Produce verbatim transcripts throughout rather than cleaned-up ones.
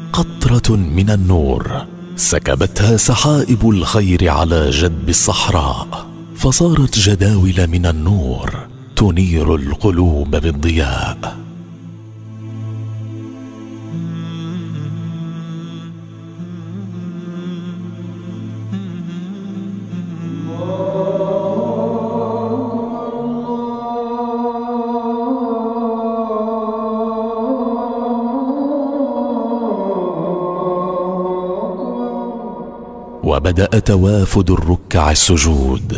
قطرة من النور سكبتها سحائب الخير على جدب الصحراء، فصارت جداول من النور تنير القلوب بالضياء. وبدأ توافد الركع السجود.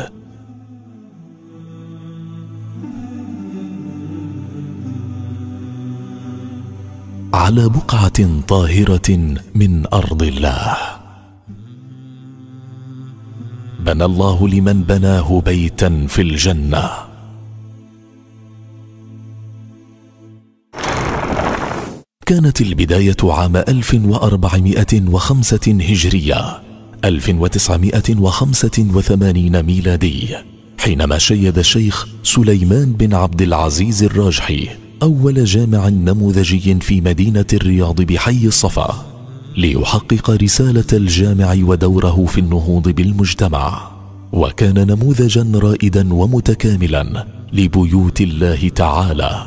على بقعة طاهرة من أرض الله بنى الله لمن بناه بيتا في الجنة. كانت البداية عام ألف وأربعمائة وخمسة هجرية، ألف وتسعمائة وخمسة وثمانين ميلادي، حينما شيد الشيخ سليمان بن عبد العزيز الراجحي أول جامع نموذجي في مدينة الرياض بحي الصفا، ليحقق رسالة الجامع ودوره في النهوض بالمجتمع، وكان نموذجا رائدا ومتكاملا لبيوت الله تعالى.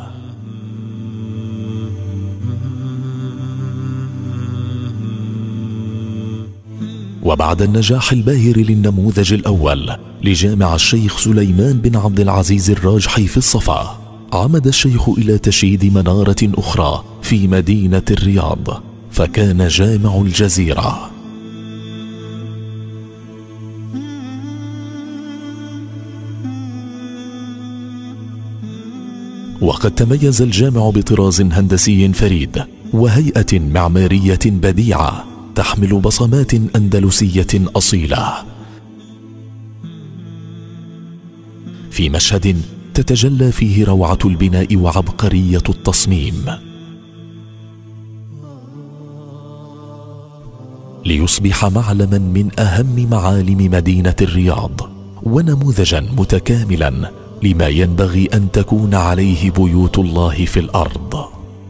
وبعد النجاح الباهر للنموذج الأول لجامع الشيخ سليمان بن عبد العزيز الراجحي في الصفا، عمد الشيخ إلى تشييد منارة أخرى في مدينة الرياض، فكان جامع الجزيرة. وقد تميز الجامع بطراز هندسي فريد وهيئة معمارية بديعة تحمل بصمات أندلسية أصيلة، في مشهد تتجلى فيه روعة البناء وعبقرية التصميم، ليصبح معلما من أهم معالم مدينة الرياض ونموذجا متكاملا لما ينبغي أن تكون عليه بيوت الله في الأرض.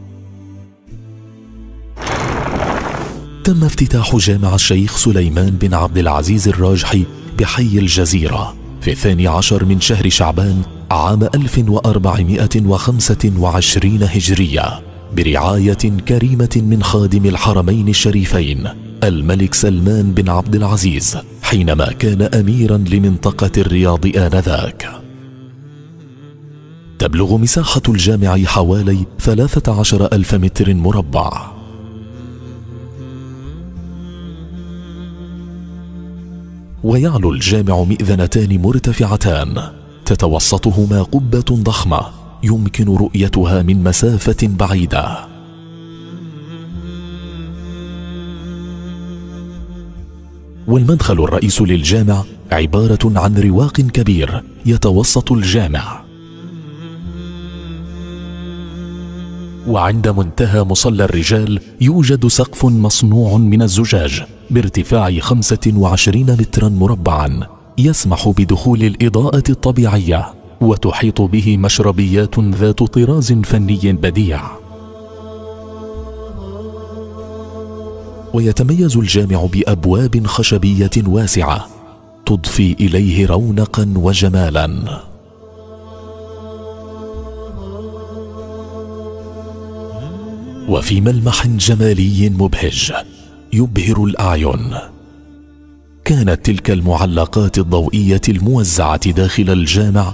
تم افتتاح جامع الشيخ سليمان بن عبد العزيز الراجحي بحي الجزيرة في الثاني عشر من شهر شعبان عام ألف وأربعمائة وخمسة وعشرين هجرية، برعاية كريمة من خادم الحرمين الشريفين الملك سلمان بن عبد العزيز، حينما كان أميرا لمنطقة الرياض آنذاك. تبلغ مساحة الجامع حوالي ثلاثة عشر ألف متر مربع. ويعلو الجامع مئذنتان مرتفعتان تتوسطهما قبة ضخمة يمكن رؤيتها من مسافة بعيدة. والمدخل الرئيس للجامع عبارة عن رواق كبير يتوسط الجامع، وعند منتهى مصلى الرجال يوجد سقف مصنوع من الزجاج بارتفاع خمسة وعشرين مترا مربعا يسمح بدخول الإضاءة الطبيعية، وتحيط به مشربيات ذات طراز فني بديع. ويتميز الجامع بأبواب خشبية واسعة تضفي إليه رونقا وجمالا. وفي ملمح جمالي مبهج يبهر الأعين، كانت تلك المعلقات الضوئية الموزعة داخل الجامع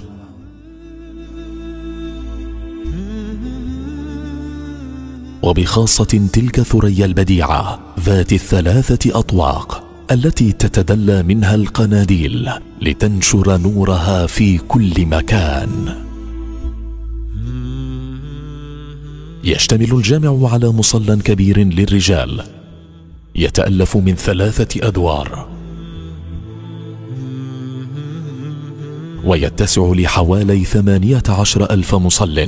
وبخاصة تلك ثريا البديعة ذات الثلاثة أطواق التي تتدلى منها القناديل لتنشر نورها في كل مكان. يشتمل الجامع على مصلى كبير للرجال يتألف من ثلاثة أدوار، ويتسع لحوالي ثمانية عشر ألف مصل.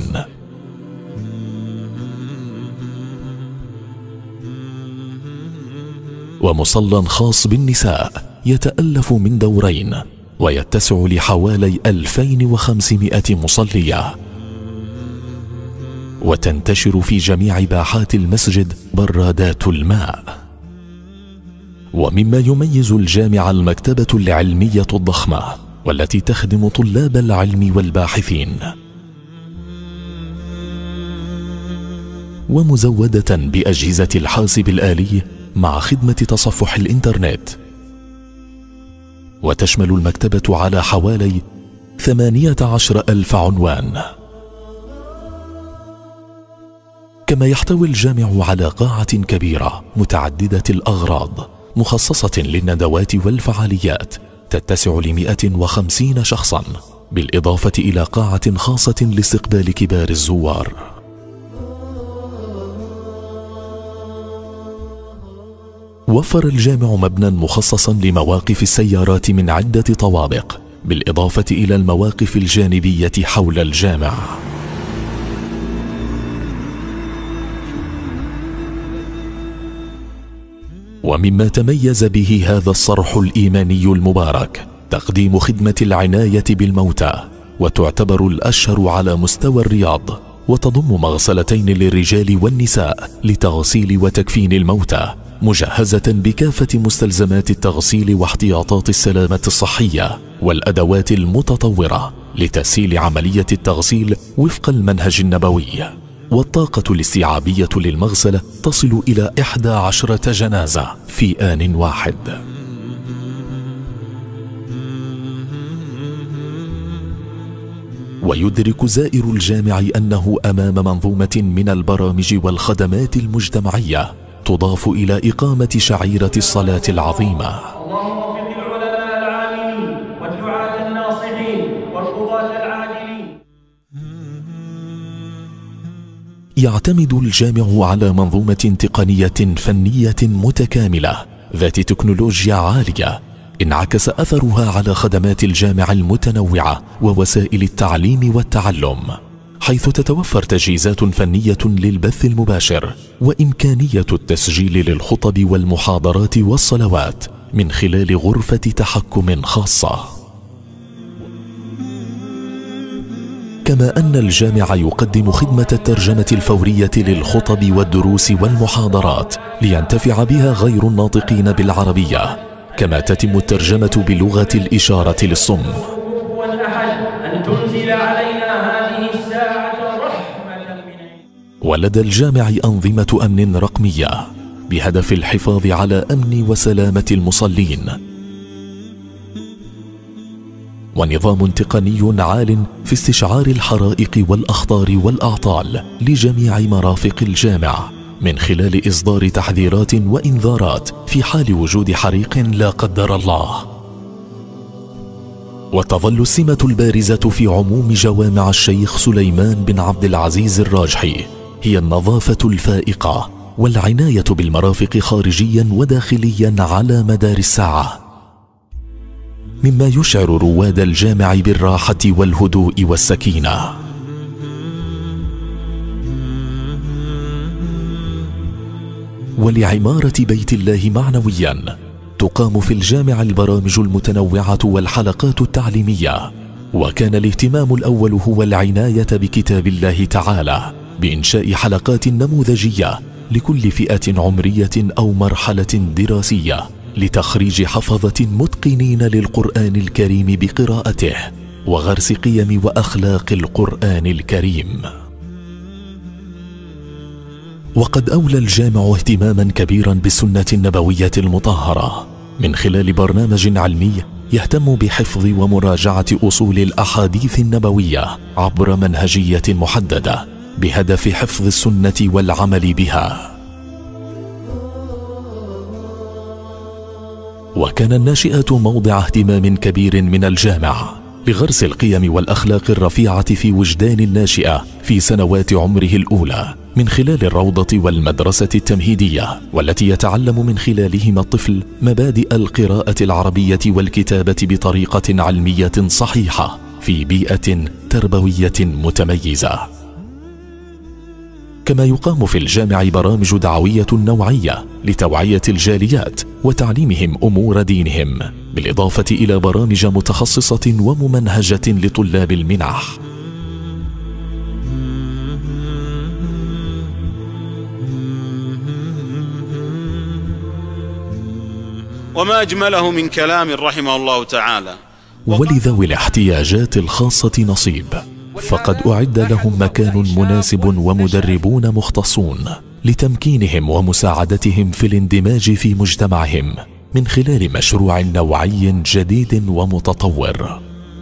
ومصلى خاص بالنساء يتألف من دورين ويتسع لحوالي ألفين وخمسمائة مصلية. وتنتشر في جميع باحات المسجد برادات الماء. ومما يميز الجامع المكتبة العلمية الضخمة والتي تخدم طلاب العلم والباحثين، ومزودة بأجهزة الحاسب الآلي مع خدمة تصفح الإنترنت. وتشمل المكتبة على حوالي ثمانية عشر ألف عنوان. كما يحتوي الجامع على قاعة كبيرة متعددة الأغراض مخصصة للندوات والفعاليات تتسع لمئة وخمسين شخصا، بالإضافة إلى قاعة خاصة لاستقبال كبار الزوار. وفر الجامع مبنى مخصصا لمواقف السيارات من عدة طوابق، بالإضافة إلى المواقف الجانبية حول الجامع. ومما تميز به هذا الصرح الإيماني المبارك تقديم خدمة العناية بالموتى، وتعتبر الأشهر على مستوى الرياض، وتضم مغسلتين للرجال والنساء لتغسيل وتكفين الموتى، مجهزة بكافة مستلزمات التغسيل واحتياطات السلامة الصحية والأدوات المتطورة لتسهيل عملية التغسيل وفق المنهج النبوي. والطاقة الاستيعابية للمغسلة تصل إلى إحدى عشرة جنازة في آن واحد. ويدرك زائر الجامع أنه أمام منظومة من البرامج والخدمات المجتمعية تضاف إلى إقامة شعيرة الصلاة العظيمة. اللهم وفق العلماء العاملين والدعاة الناصحين والقضاة العادلين. يعتمد الجامع على منظومة تقنية فنية متكاملة ذات تكنولوجيا عالية انعكس أثرها على خدمات الجامع المتنوعة ووسائل التعليم والتعلم، حيث تتوفر تجهيزات فنية للبث المباشر وإمكانية التسجيل للخطب والمحاضرات والصلوات من خلال غرفة تحكم خاصة. كما أن الجامع يقدم خدمة الترجمة الفورية للخطب والدروس والمحاضرات لينتفع بها غير الناطقين بالعربية، كما تتم الترجمة بلغة الإشارة للصم. أن تنزل علينا هذه الساعة رحمة من. ولدى الجامع أنظمة أمن رقمية بهدف الحفاظ على أمن وسلامة المصلين، ونظام تقني عال في استشعار الحرائق والأخطار والأعطال لجميع مرافق الجامع من خلال إصدار تحذيرات وإنذارات في حال وجود حريق لا قدر الله. وتظل السمة البارزة في عموم جوامع الشيخ سليمان بن عبد العزيز الراجحي هي النظافة الفائقة والعناية بالمرافق خارجيا وداخليا على مدار الساعة، مما يشعر رواد الجامع بالراحة والهدوء والسكينة. ولعمارة بيت الله معنويا تقام في الجامع البرامج المتنوعة والحلقات التعليمية، وكان الاهتمام الأول هو العناية بكتاب الله تعالى بإنشاء حلقات نموذجية لكل فئة عمرية أو مرحلة دراسية لتخريج حفظة متقنين للقرآن الكريم بقراءته وغرس قيم وأخلاق القرآن الكريم. وقد أولى الجامع اهتماما كبيرا بالسنة النبوية المطهرة من خلال برنامج علمي يهتم بحفظ ومراجعة أصول الأحاديث النبوية عبر منهجية محددة بهدف حفظ السنة والعمل بها. وكان الناشئة موضع اهتمام كبير من الجامع لغرس القيم والأخلاق الرفيعة في وجدان الناشئة في سنوات عمره الأولى من خلال الروضة والمدرسة التمهيدية، والتي يتعلم من خلالهما الطفل مبادئ القراءة العربية والكتابة بطريقة علمية صحيحة في بيئة تربوية متميزة. كما يقام في الجامع برامج دعوية نوعية لتوعية الجاليات وتعليمهم أمور دينهم، بالإضافة إلى برامج متخصصة وممنهجة لطلاب المنح. وما أجمله من كلام رحمه الله تعالى. ولذوي الاحتياجات الخاصة نصيب، فقد أعد لهم مكان مناسب ومدربون مختصون لتمكينهم ومساعدتهم في الاندماج في مجتمعهم من خلال مشروع نوعي جديد ومتطور.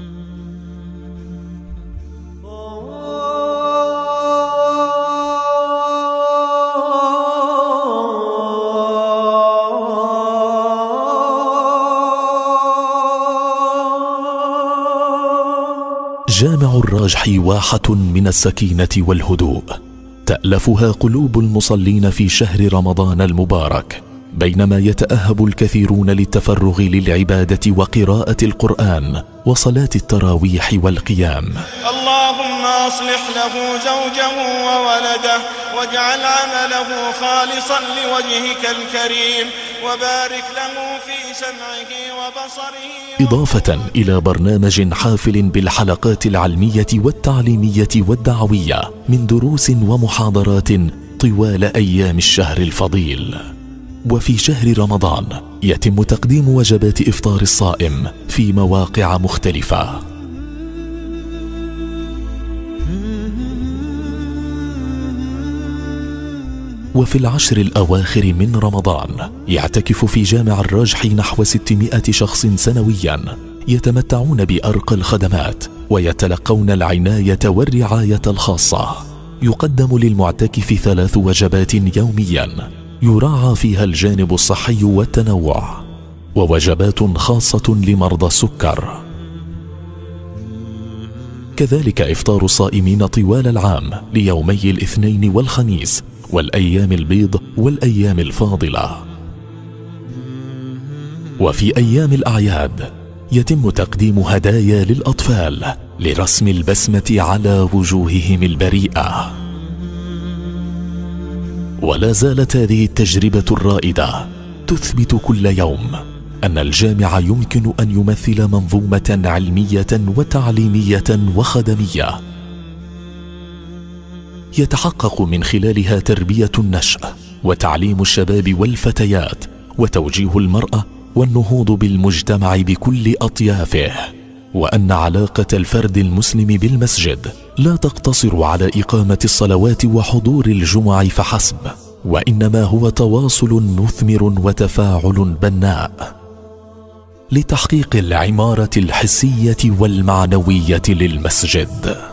جامع الراجح واحة من السكينة والهدوء، تألفها قلوب المصلين في شهر رمضان المبارك، بينما يتأهب الكثيرون للتفرغ للعبادة وقراءة القرآن وصلاة التراويح والقيام. اللهم أصلح له زوجه وولده واجعل عمله خالصا لوجهك الكريم وبارك له في سمعه وبصره. إضافة إلى برنامج حافل بالحلقات العلمية والتعليمية والدعوية من دروس ومحاضرات طوال أيام الشهر الفضيل. وفي شهر رمضان يتم تقديم وجبات إفطار الصائم في مواقع مختلفة. وفي العشر الأواخر من رمضان يعتكف في جامع الراجح نحو ستمائة شخص سنويا، يتمتعون بأرقى الخدمات ويتلقون العناية والرعاية الخاصة. يقدم للمعتكف ثلاث وجبات يوميا يراعى فيها الجانب الصحي والتنوع، ووجبات خاصة لمرضى السكر. كذلك إفطار الصائمين طوال العام ليومي الاثنين والخميس والأيام البيض والأيام الفاضلة. وفي أيام الأعياد يتم تقديم هدايا للأطفال لرسم البسمة على وجوههم البريئة. ولا زالت هذه التجربة الرائدة تثبت كل يوم أن الجامع يمكن أن يمثل منظومة علمية وتعليمية وخدمية يتحقق من خلالها تربية النشء وتعليم الشباب والفتيات وتوجيه المرأة والنهوض بالمجتمع بكل أطيافه، وأن علاقة الفرد المسلم بالمسجد لا تقتصر على إقامة الصلوات وحضور الجمع فحسب، وإنما هو تواصل مثمر وتفاعل بناء لتحقيق العمارة الحسية والمعنوية للمسجد.